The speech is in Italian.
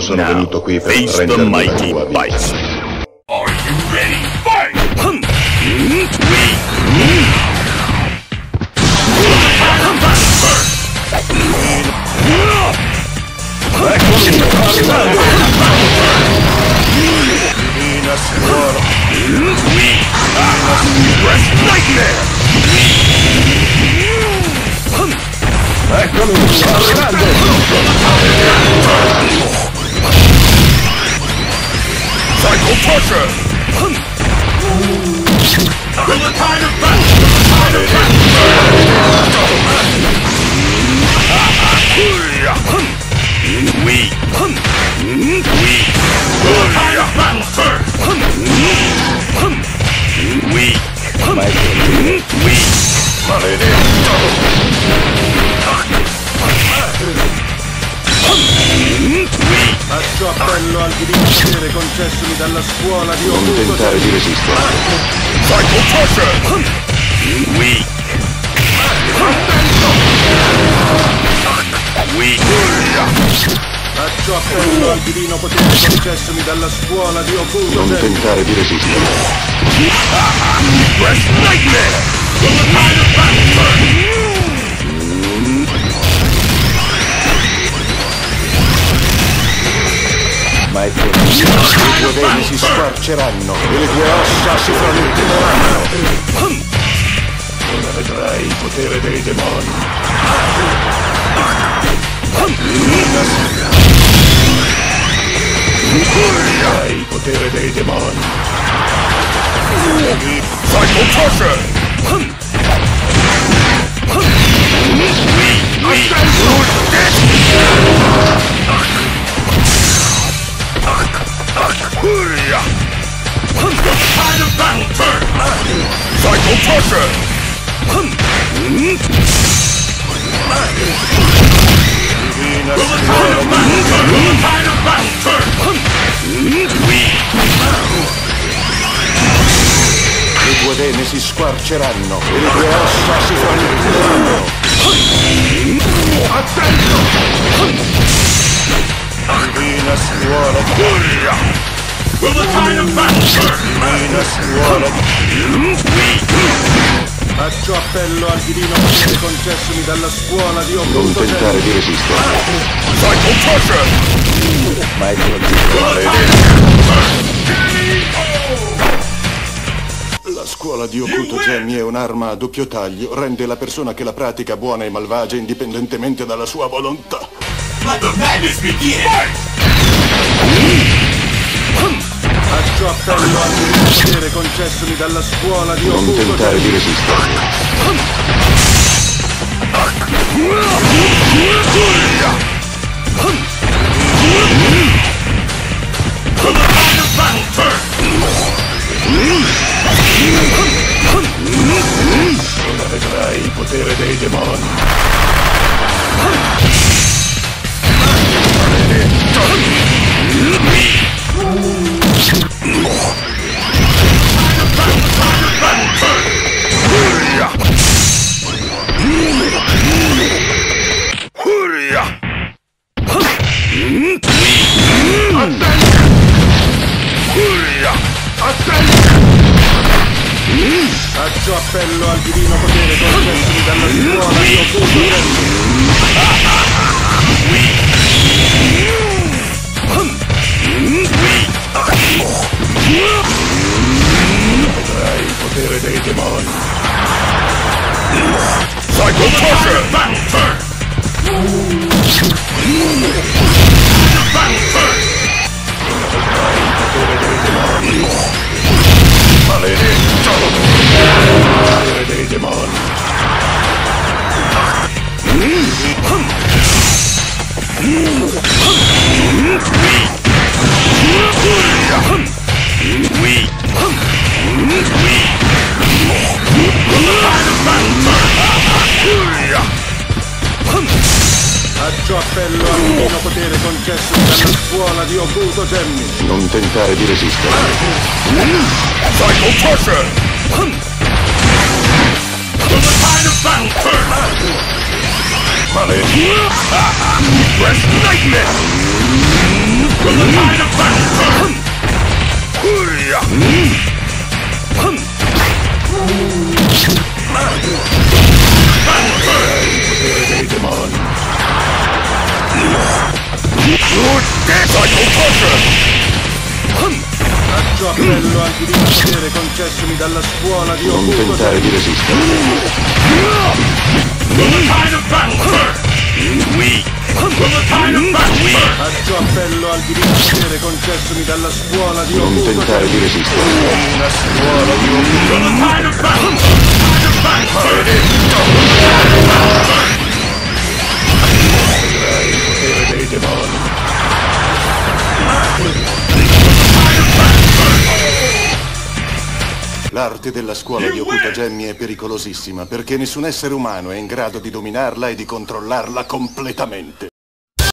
Sono venuto qui per face the rendermi la mighty tua vita. bites. Are you ready? Fight! Nightmare! Eccolo, arrivando! Psycho Crusher! Will the tide of battle! We! Will the tide of battle first! We! Faccio appello al divino potere concessomi dalla scuola di Non Okuto. tentare di resistere. Psycho Crusher! Weak! Weak! Faccio appello al divino potere concessomi dalla scuola di Okuto. Non tentare di resistere. Fresh Nightmare! Will the tide of battle turn? Ma è così. I tuoi veni si squarceranno e le tue ossa si frantumeranno. Ora vedrai il potere dei demoni. Vedrai il potere dei demoni. Psycho Crusher! Tide of battle turn! Psycho Crusher! Will the tide of battle turn? Will the tide of battle turn? Le tue vene si squarceranno e le tue ossa si frantumeranno. Attento! Divina scuola, Will the tide of battle turn? divina scuola. Faccio appello al divino potere concessomi dalla scuola di Non Okuto. tentare di resistere. Psycho Crusher! Ma è così. Will the tide of battle turn? La scuola di Okuto Gemmi è un'arma a doppio taglio, rende la persona che la pratica buona e malvagia indipendentemente dalla sua volontà. Let the madness begin! Faccio appello al divino potere concessomi dalla scuola di Non Okuto tentare di Gemmi. resistere. Will the tide of battle turn? Ora vedrai il potere dei demoni. Faccio appello al divino potere concessomi dalla scuola di Okuto Gemmi. Vedrai il potere dei demoni. Psycho Crusher! Battle turn! Battle turn! Potere dei demoni. Maledetto! Potere dei demoni. Faccio appello al divino potere concessomi dalla scuola di Okuto Gemmi. Non tentare di resistere. Psycho Crusher! Will the tide of battle turn? Maledetto! Fresh Nightmare! Faccio appello al divino potere concessomi dalla scuola di Non Okuto tentare di resistere. Faccio appello al divino potere concessomi dalla scuola di Non Okuto tentare di resistere. La scuola di Okuto Vedrai il potere dei demoni. L'arte della scuola di Okuta Gemmi è pericolosissima perché nessun essere umano è in grado di dominarla e di controllarla completamente.